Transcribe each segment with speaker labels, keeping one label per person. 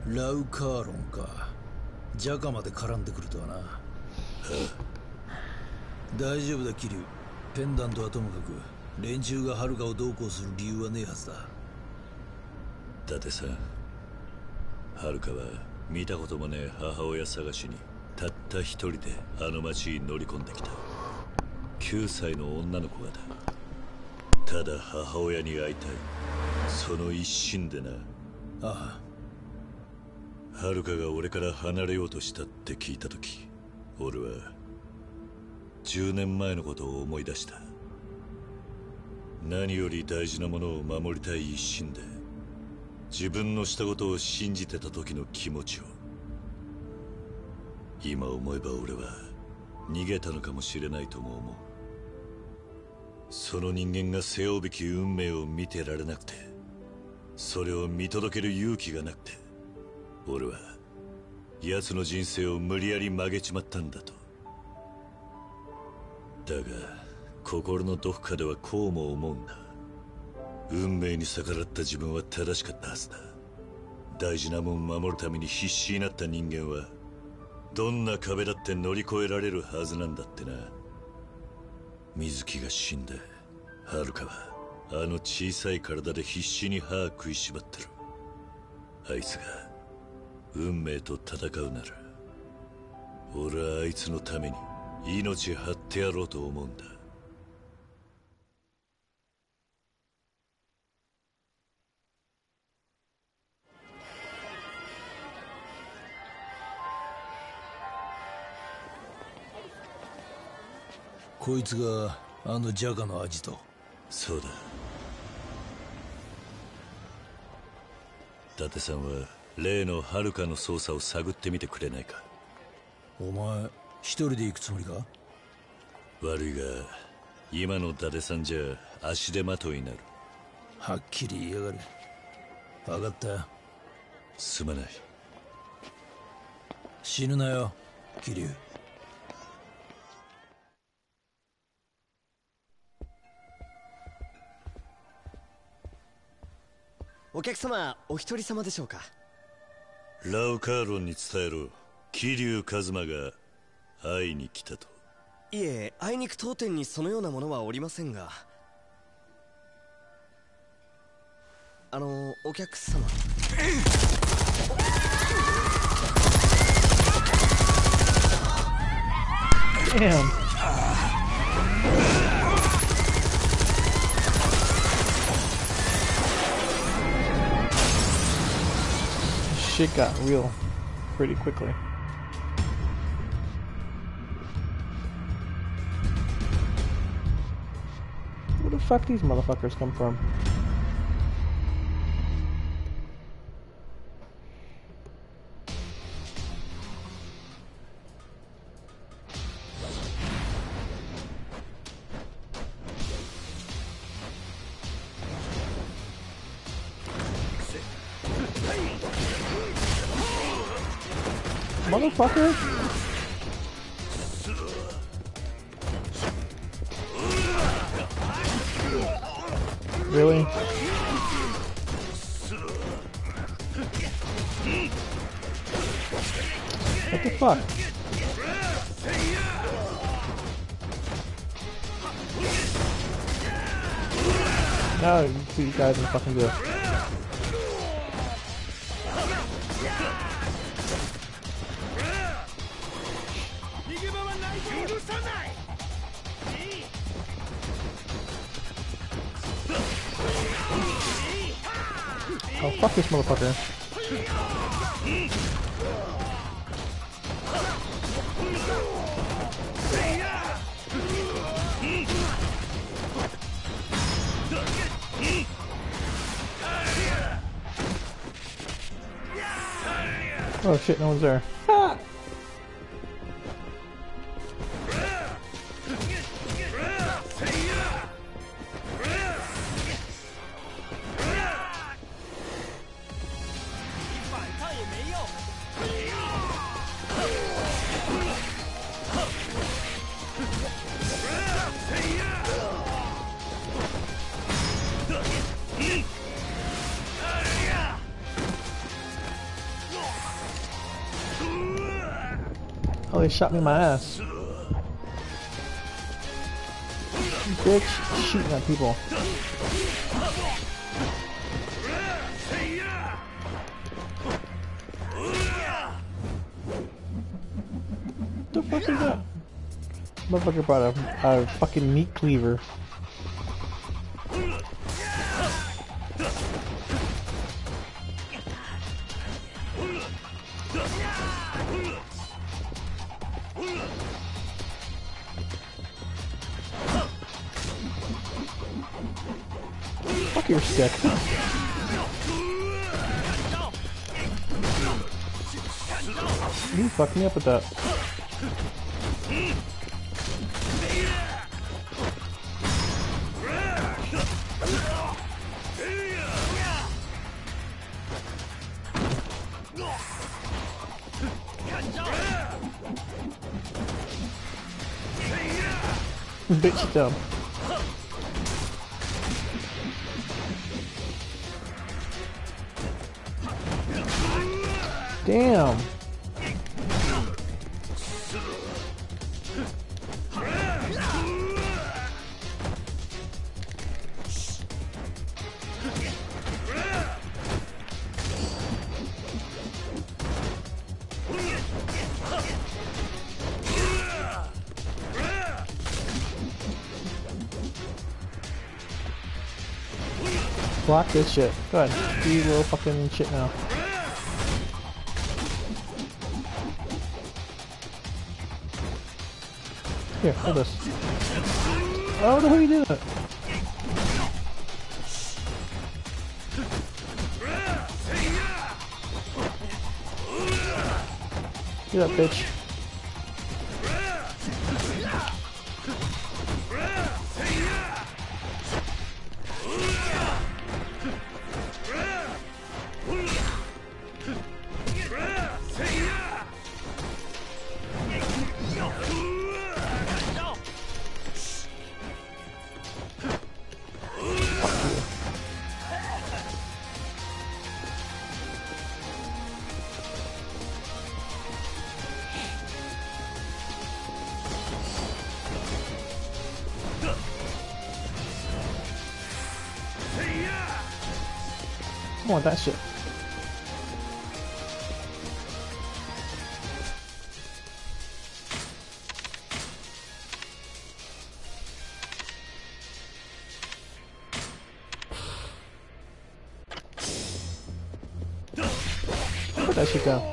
Speaker 1: ラウカーロンか。ジャカまで絡んでくるとはな。大丈夫だキリュウ。ペンダントはともかく連中がハルカを同行する理由はねえはずだ。
Speaker 2: 伊達さん、ハルカは見たこともねえ母親探しにたった一人であの町に乗り込んできた。9歳の女の子がだ。ただ母親に会いたい、その一心でな。
Speaker 1: あ
Speaker 2: あ。ハルカが俺から離れようとしたって聞いた時、俺は10年前のことを思い出した。何より大事なものを守りたい一心で自分のしたことを信じてた時の気持ちを。今思えば俺は逃げたのかもしれないとも思う。その人間が背負うべき運命を見てられなくて、それを見届ける勇気がなくて、俺は奴の人生を無理やり曲げちまったんだと。だが心のどこかではこうも思うんだ。運命に逆らった自分は正しかったはずだ。大事なもん守るために必死になった人間はどんな壁だって乗り越えられるはずなんだってな。水木が死んでハルカはあの小さい体で必死に歯食いしばってる。あいつが運命と戦うなら俺はあいつのために命張ってやろうと思うんだ。
Speaker 1: こいつがあのジャカのアジト。
Speaker 2: そうだ。伊達さんは例のハルカの捜査を探ってみてくれないか。
Speaker 1: お前一人で行くつもりか。
Speaker 2: 悪いが今の伊達さんじゃ足手まといになる。
Speaker 1: はっきり言いやがる。分かった。
Speaker 2: すまない。
Speaker 1: 死ぬなよキリュウ。
Speaker 3: お客様、お一人様でしょうか。
Speaker 2: ラウカーロンに伝えろ。桐生一馬が会いに来たと。
Speaker 3: いえ、あいにく当店にそのようなものはおりませんが。お客様。
Speaker 4: Damn. Shit got real pretty quickly. Where the fuck these motherfuckers come from? Motherfucker! Really? What the fuck? Now you see these guys in fucking jail. Oh, fuck this motherfucker. Oh shit, no one's there. Ah! Oh, they shot me in my ass. Bitch, shooting at people. What the fuck is that? Motherfucker brought a fucking meat cleaver. Fuck your stick. You fucked me up with that. Bitch it down. Damn. Block this shit. Go ahead. Do your little fucking shit now. Here, hold this. Oh, what the hell are you doing? Get up, bitch. I want that shit. Put that shit down.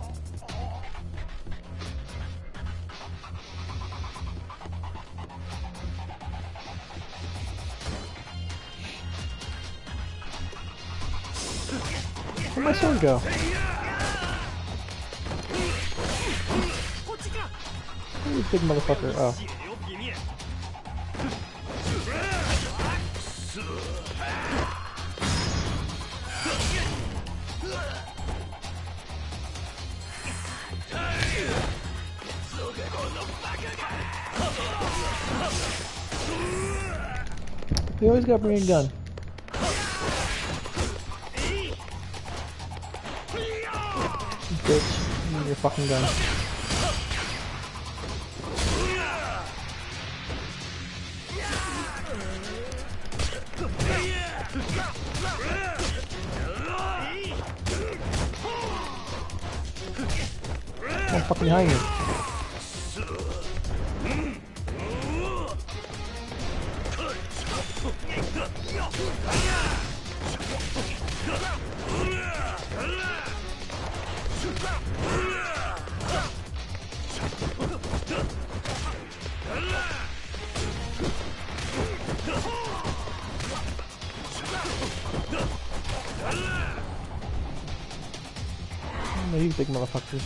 Speaker 4: Where'd my sword go? You big motherfucker. Oh. You always gotta bring a gun. Bitch, need your fucking gun. Come fucking behind me. Oh, you big motherfuckers.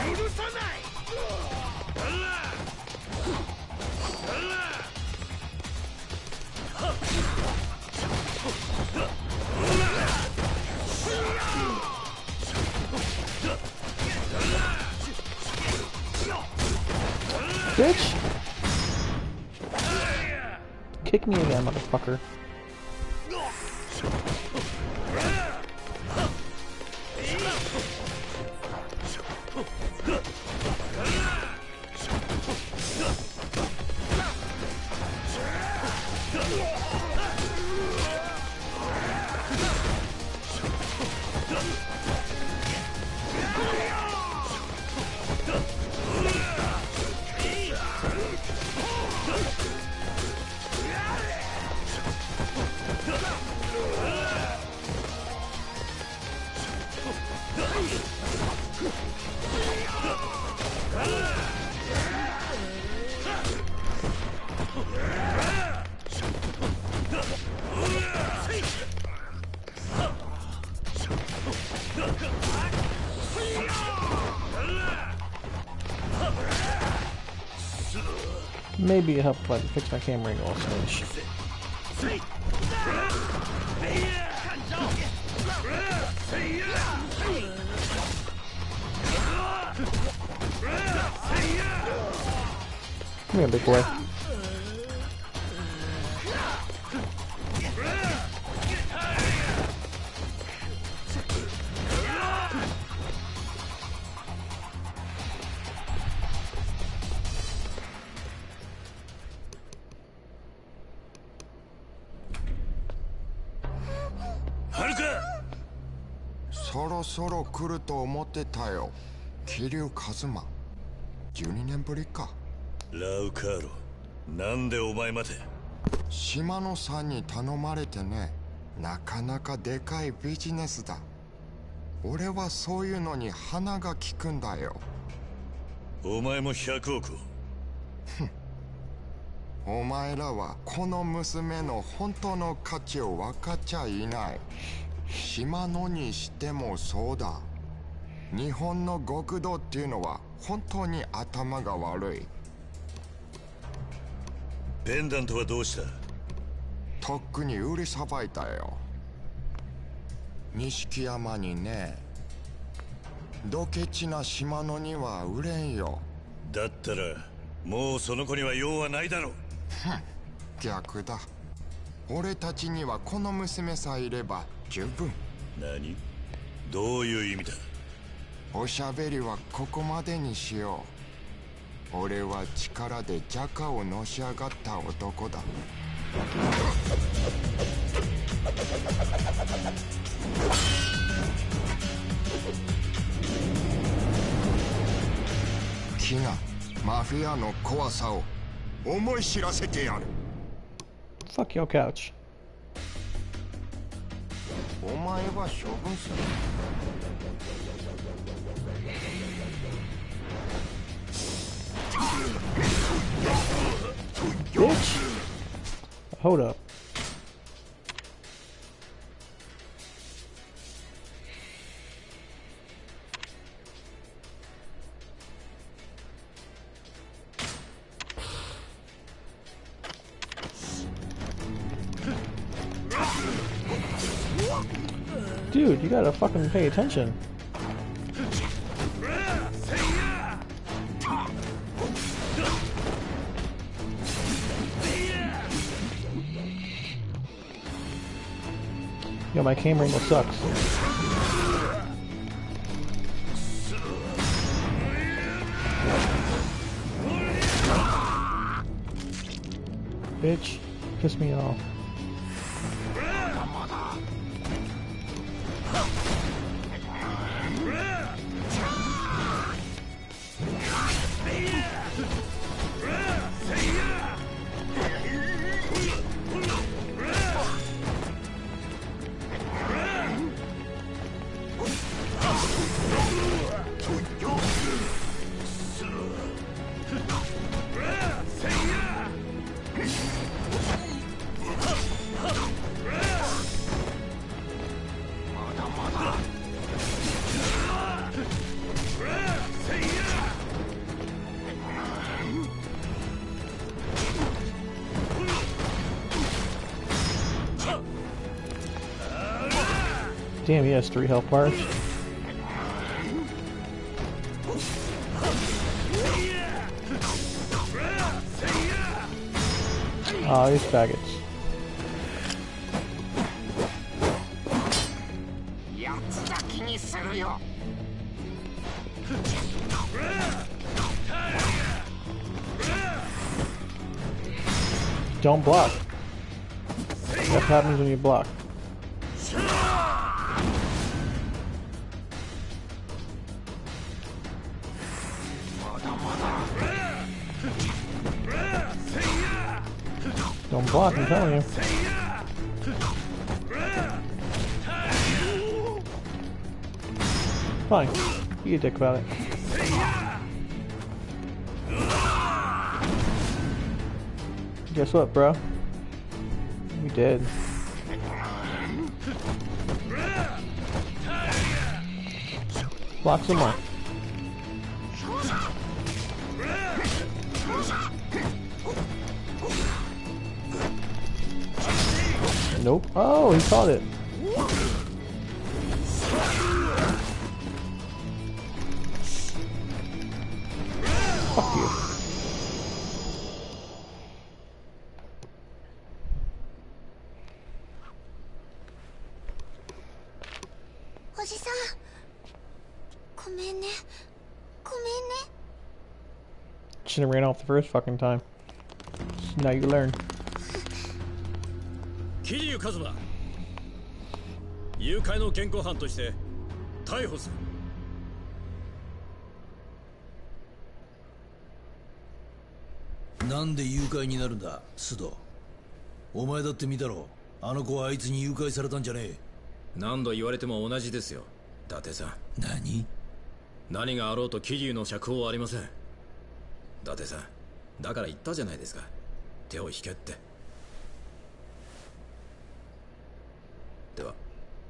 Speaker 4: Bitch! Kick me again, motherfucker. Maybe it'll help if I fix my camera angle a smidge. Come here, big boy.
Speaker 5: そろそろ来ると思ってたよ。桐生一馬。12年ぶりか。
Speaker 2: ラウカーロ、なんでお前まで。
Speaker 5: 島野さんに頼まれてね。なかなかでかいビジネスだ。俺はそういうのに鼻が利くんだよ。
Speaker 2: お前も100億を。
Speaker 5: お前らはこの娘の本当の価値を分かっちゃいない。島野にしてもそうだ。日本の極道っていうのは本当に頭が悪い。
Speaker 2: ペンダントはどうした？
Speaker 5: とっくに売りさばいたよ。錦山にね。ドケチな島野には売れんよ。
Speaker 2: だったらもうその子には用はないだろう。
Speaker 5: 逆だ。俺たちにはこの娘さえいれば十分。
Speaker 2: 何？どういう意味だ？
Speaker 5: おしゃべりはここまでにしよう。俺は力でジャカをのし上がった男だ。キがマフィアの怖さを思い知らせてやる。
Speaker 4: Fuck your couch.
Speaker 5: お前は処分する。
Speaker 4: Bitch! Hold up. Dude, you gotta fucking pay attention. Yo, my camera angle sucks. Bitch, piss me off. Damn, he has 3 health bars. Oh, these faggots. Don't block. What happens when you block? Don't block, I'm telling you. Fine. Be a dick about it. Guess what, bro? We did. Block some more. Nope. Oh, he caught it. Fuck you. Shouldn't have ran off the first fucking time. Now you learn.
Speaker 6: 桐生一馬誘拐の現行犯として逮捕す
Speaker 1: る。なんで誘拐になるんだ、須藤。お前だって見たろ。あの子はあいつに誘拐されたんじゃねえ。
Speaker 6: 何度言われても同じですよ、伊達さん。何があろうと桐生の釈放はありません。伊達さん、だから言ったじゃないですか、手を引けって。では。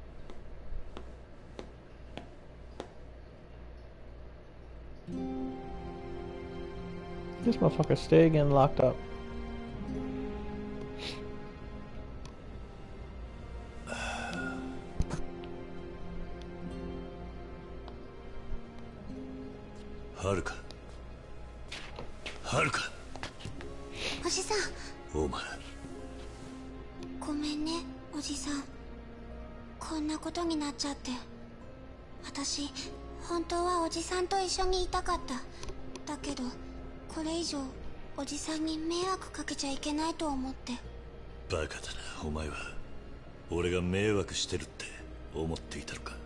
Speaker 4: This motherfucker stay getting locked up.
Speaker 2: Haruka. Haruka.
Speaker 7: おじさん。
Speaker 2: お前。
Speaker 7: ごめんね、おじさん。こんなことになっちゃって。私、本当はおじさんと一緒にいたかった。だけど、これ以上おじさんに迷惑かけちゃいけないと思って。
Speaker 2: バカだな、お前は。俺が迷惑してるって思っていたのか。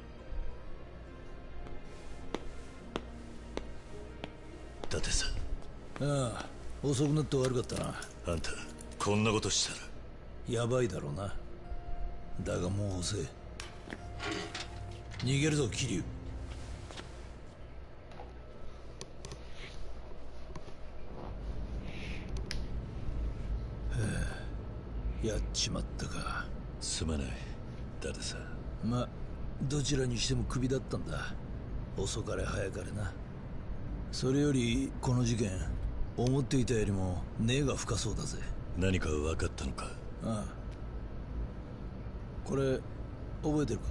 Speaker 2: 伊達さん。
Speaker 1: ああ、遅くなって悪かったな。
Speaker 2: あんたこんなことしたら
Speaker 1: やばいだろうな。だがもう遅え。逃げるぞ、桐生。やっちまったか。
Speaker 2: すまない、伊達さん。
Speaker 1: ま、どちらにしてもクビだったんだ。遅かれ早かれな。それよりこの事件、思っていたよりも根が深そうだぜ。
Speaker 2: 何か分かったのか。
Speaker 1: ああ、これ覚えてる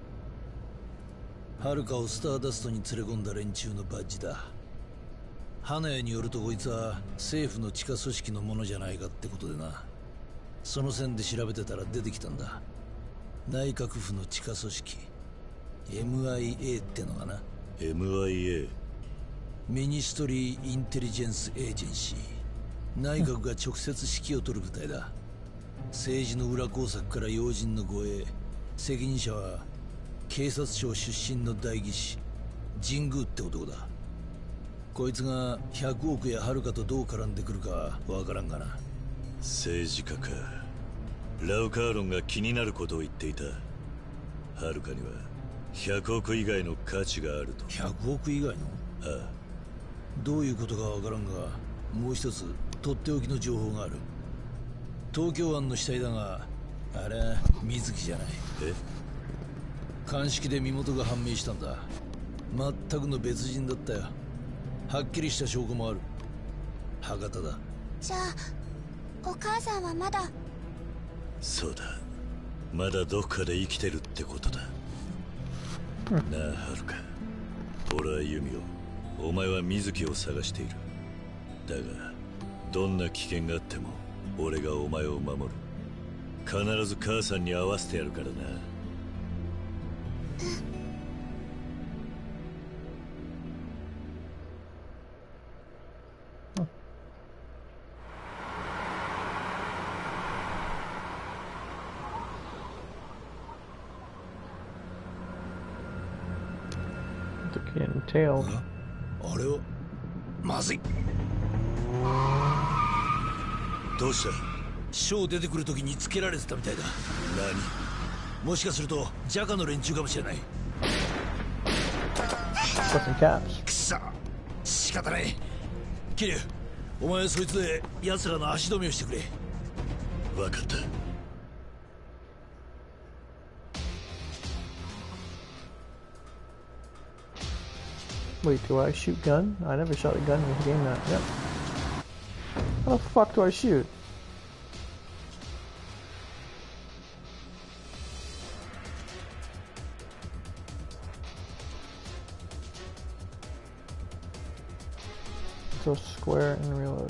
Speaker 1: か。はるかをスターダストに連れ込んだ連中のバッジだ。花屋によるとこいつは政府の地下組織のものじゃないかってことでな。その線で調べてたら出てきたんだ。内閣府の地下組織 MIA ってのがな。
Speaker 2: MIA
Speaker 1: ミニストリー・インテリジェンス・エージェンシー。内閣が直接指揮を執る部隊だ。政治の裏工作から要人の護衛、責任者は警察庁出身の代議士神宮って男だ。こいつが100億やはるかとどう絡んでくるかわからんがな。
Speaker 2: 政治家か。ラウカーロンが気になることを言っていた。はるかには100億以外の価値があると。
Speaker 1: 100億以外の？
Speaker 2: ああ。
Speaker 1: どういうことかわからんが、もう一つとっておきの情報がある。東京湾の死体だが、あれは水木じゃない。
Speaker 2: え？
Speaker 1: 鑑識で身元が判明したんだ。全くの別人だったよ。はっきりした証拠もある。博多だ。
Speaker 7: じゃあお母さんはまだ。
Speaker 2: そうだ、まだどっかで生きてるってことだ。なあはるか、俺は弓を、お前は水木を探している。だがどんな危険があっても俺がお前を守る。必ず母さんに会わせてやるからな。
Speaker 4: Tailed.
Speaker 1: あれはまずい。
Speaker 2: どうした？
Speaker 1: ショー出てくるときにつけられてたみたいだ。
Speaker 2: 何？
Speaker 1: もしかするとジャカの連中かもしれない。くそ、仕方ない。キリュウ、お前はそいつで奴らの足止めをしてくれ。
Speaker 2: 分かった。
Speaker 4: Wait, do I shoot gun? I never shot a gun in this game. That yep. How the fuck do I shoot? So square and reload.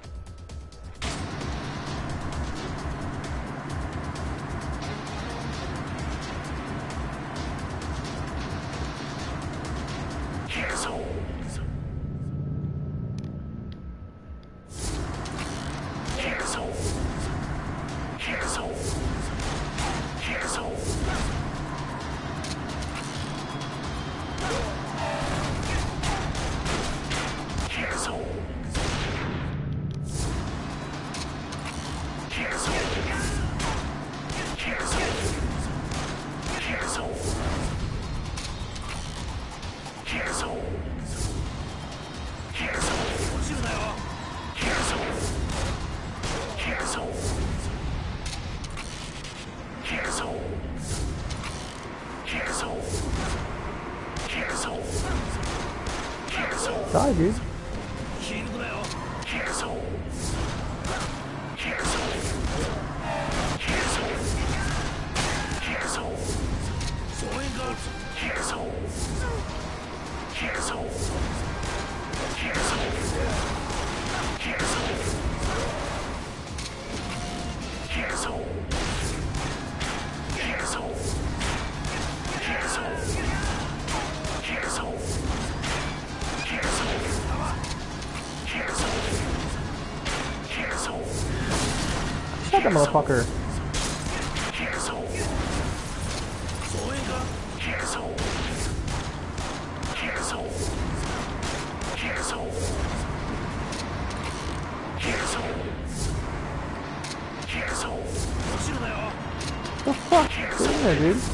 Speaker 4: Die, dude. Shut that motherfucker. The fuck? Get in there, dude.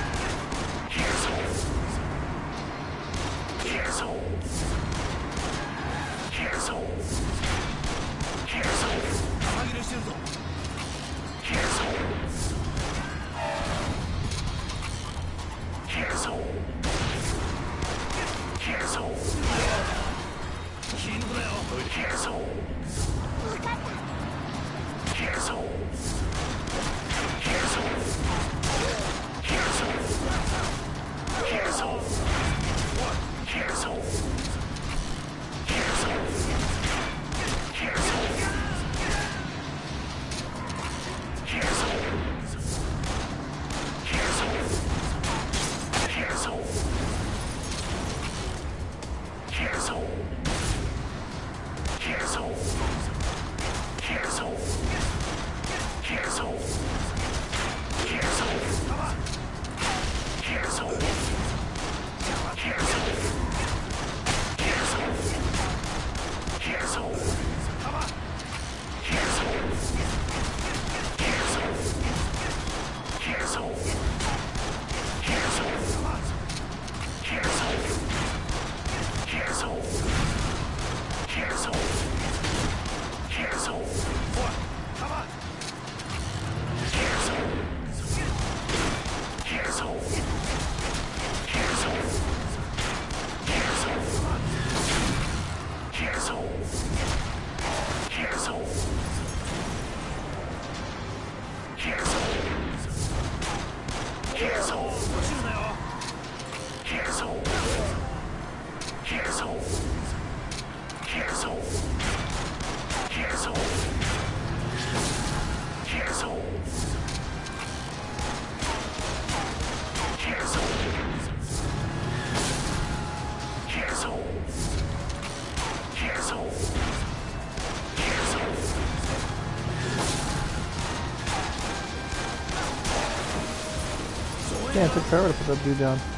Speaker 4: Yeah, it took forever to put that dude down.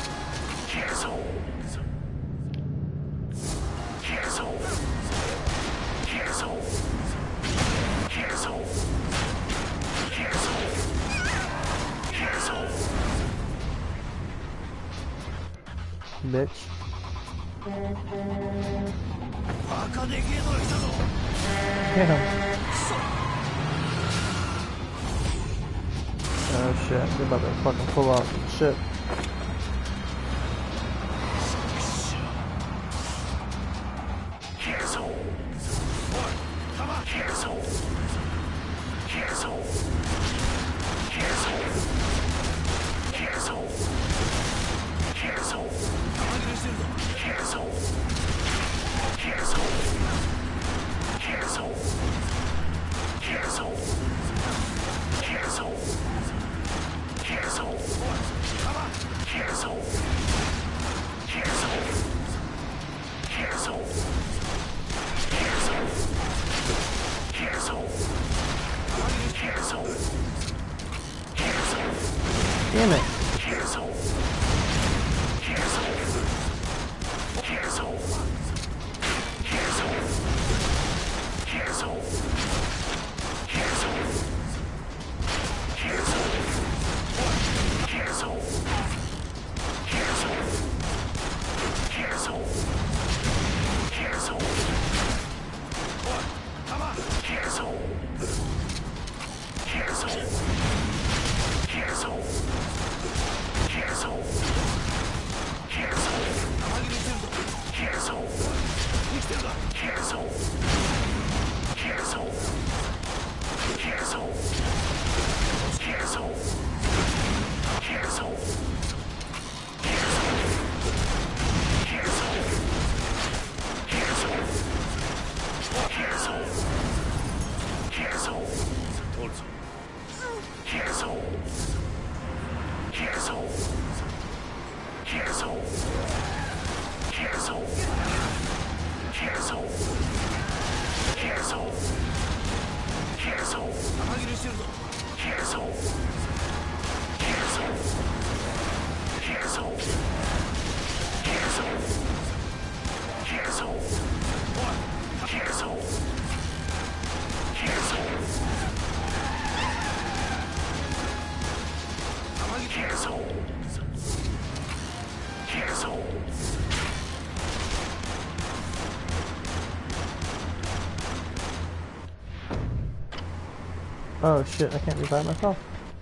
Speaker 4: Bitch. Damn. Oh shit, they're about to fucking pull out some shit.
Speaker 2: Cancel.
Speaker 4: Oh shit, I can't revive myself.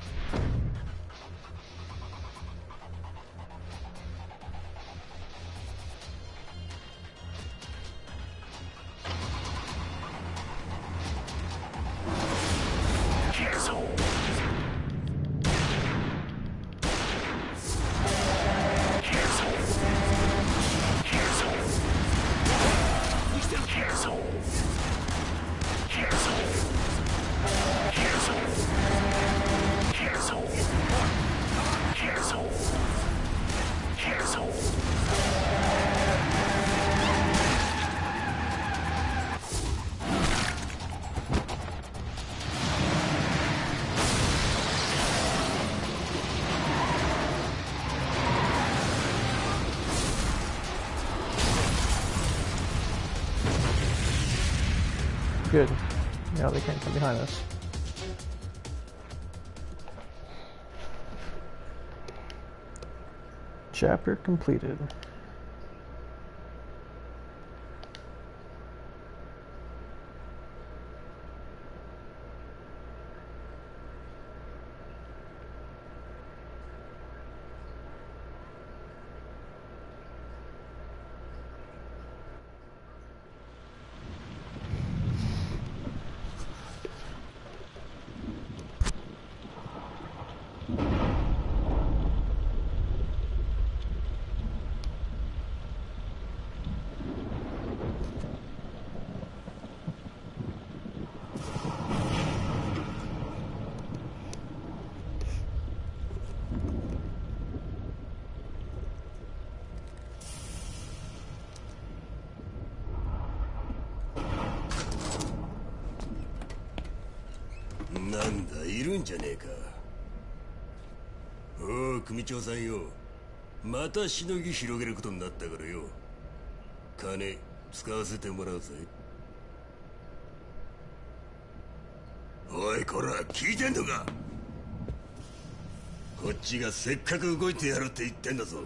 Speaker 4: Good. Now they can't come behind us. Chapter completed.
Speaker 8: なんだ、いるんじゃねえか。おう、組長さんよ。またしのぎ広げることになったからよ。金使わせてもらうぜ。おい、こら、聞いてんのか。こっちがせっかく動いてやるって言ってんだぞ。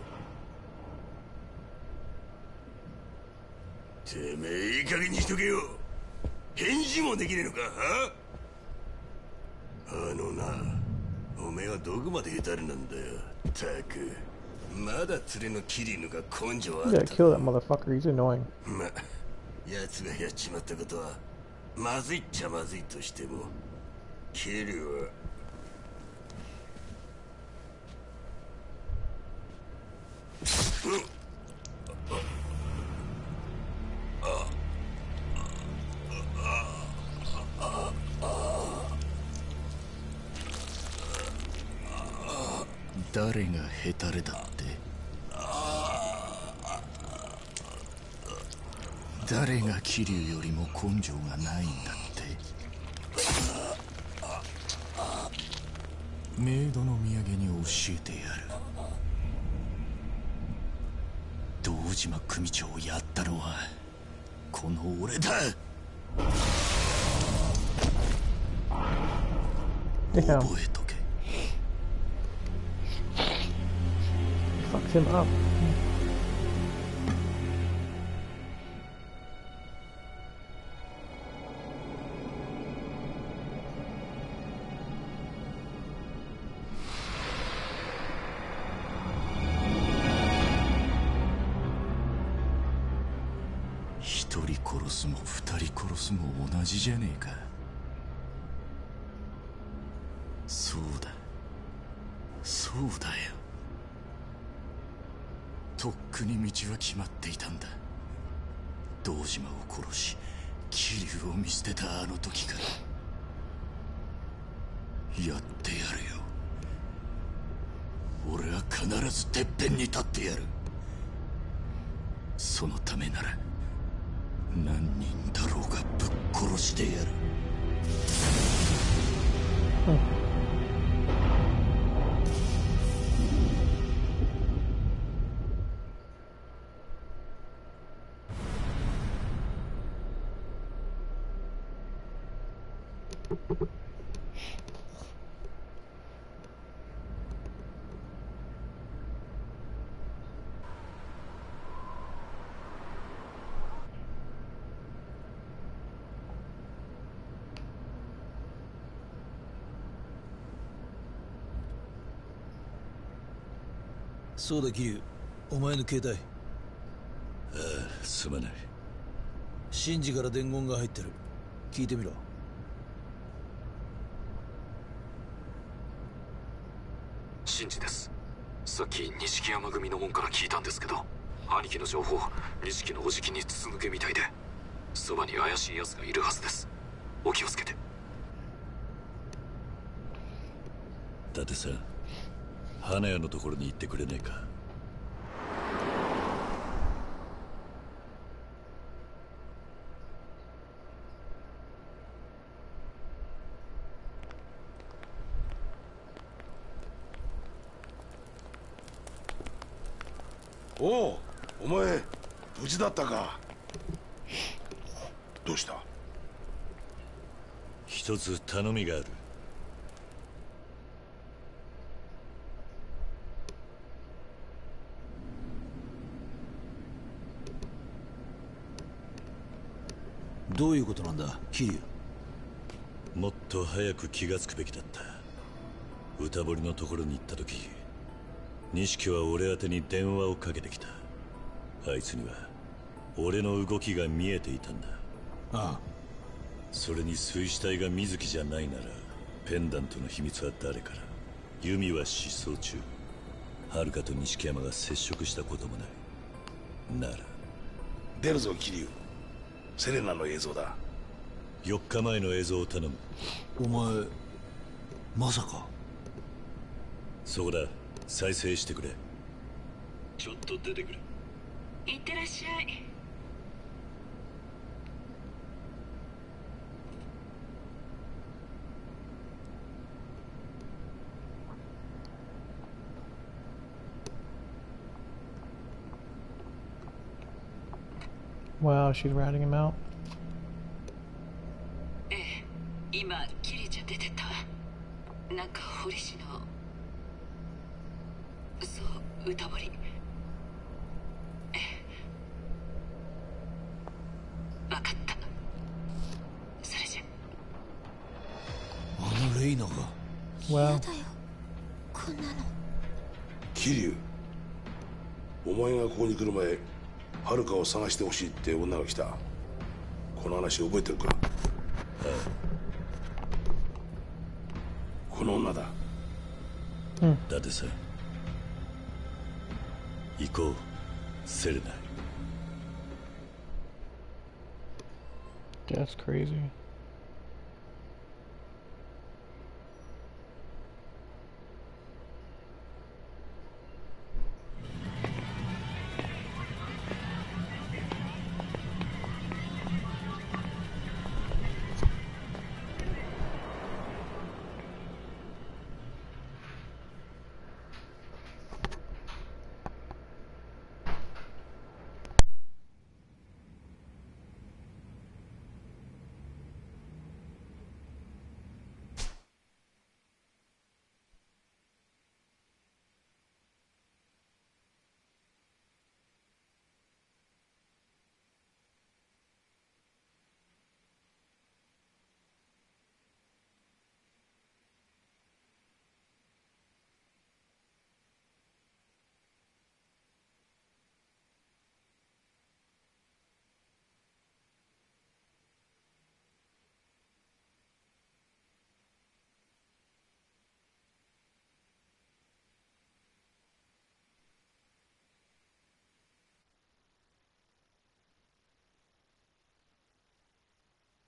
Speaker 8: てめえ、いい加減にしとけよ。返事もできねえのか、はあのな、おめえはどこまで下手なんだよ。たく、まだ連れのキリヌが根性あった。
Speaker 4: You gotta kill that motherfucker, he's annoying.
Speaker 8: ま、奴がやっちまったことは、まずいっちゃまずいとしても、キリは、誰がヘタレだって？誰が桐生よりも根性がないんだって？メイドの土産に教えてやる。堂島組長をやったのはこの俺だ。覚えとけ。
Speaker 4: Fucked him up.
Speaker 8: 一人殺すも二人殺すも同じじゃねえか。そうだ、そうだよ。とっくに道は決まっていたんだ。堂島を殺し桐生を見捨てたあの時から。やってやるよ。俺は必ずてっぺんに立ってやる。そのためなら何人だろうがぶっ殺してやる。
Speaker 1: そうだ桐生、お前の携帯。
Speaker 2: ああ、すまない。
Speaker 1: シンジから伝言が入ってる。聞いてみろ。
Speaker 9: シンジです。さっき錦山組の門から聞いたんですけど、兄貴の情報、錦のおじきに筒抜けみたいで、そばに怪しい奴がいるはずです。お気をつけて。
Speaker 2: 伊達さん、花屋のところに行ってくれないか。
Speaker 8: おう、お前無事だったか。どうした？
Speaker 2: 一つ頼みがある。
Speaker 1: どういうことなんだ桐生。
Speaker 2: もっと早く気がつくべきだった。歌堀のところに行った時、錦は俺宛てに電話をかけてきた。あいつには俺の動きが見えていたんだ。
Speaker 1: ああ。
Speaker 2: それに水死体が水木じゃないなら、ペンダントの秘密は誰から。ユミは失踪中、遥と錦山が接触したこともないなら。
Speaker 8: 出るぞ桐生。セレナの映像だ。
Speaker 2: 4日前の映像を頼む。
Speaker 1: お前まさか。
Speaker 2: そこだ、再生してくれ。ちょっと出てくれ。
Speaker 10: いってらっしゃい。
Speaker 4: Wow, she's ratting him out.
Speaker 10: ええ、今キリちゃん出てった。なんか堀氏の、そう歌堀。ええ、分かった。それじゃ。
Speaker 1: あのレイナが。
Speaker 7: 嫌
Speaker 4: Well,
Speaker 7: だよこんなの。
Speaker 8: 桐生、お前がここに来る前、遥を探してほしいって女が来た。この話覚えてるか？ああ、この女だ。
Speaker 2: 伊達さん、行こうセレナ。
Speaker 4: that's crazy.